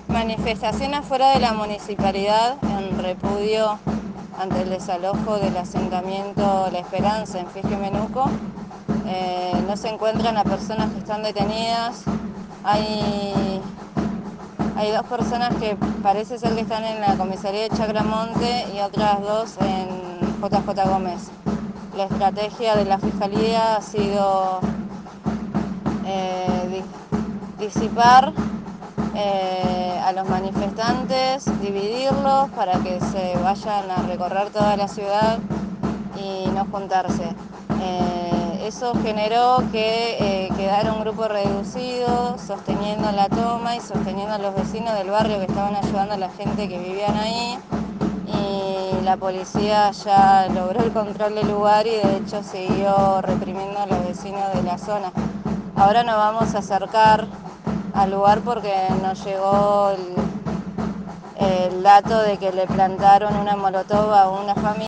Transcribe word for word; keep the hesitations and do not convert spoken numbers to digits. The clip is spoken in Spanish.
Manifestación afuera de la municipalidad en repudio ante el desalojo del asentamiento La Esperanza en Fiesque Menuco. Eh, no se encuentran las personas que están detenidas. Hay, hay dos personas que parece ser que están en la comisaría de Chagramonte y otras dos en J J Gómez. La estrategia de la Fiscalía ha sido eh, disipar Eh, a los manifestantes, dividirlos para que se vayan a recorrer toda la ciudad y no juntarse. Eh, eso generó que eh, quedara un grupo reducido sosteniendo la toma y sosteniendo a los vecinos del barrio que estaban ayudando a la gente que vivían ahí, y la policía ya logró el control del lugar y de hecho siguió reprimiendo a los vecinos de la zona. Ahora nos vamos a acercar al lugar porque nos llegó el, el dato de que le plantaron una molotov a una familia.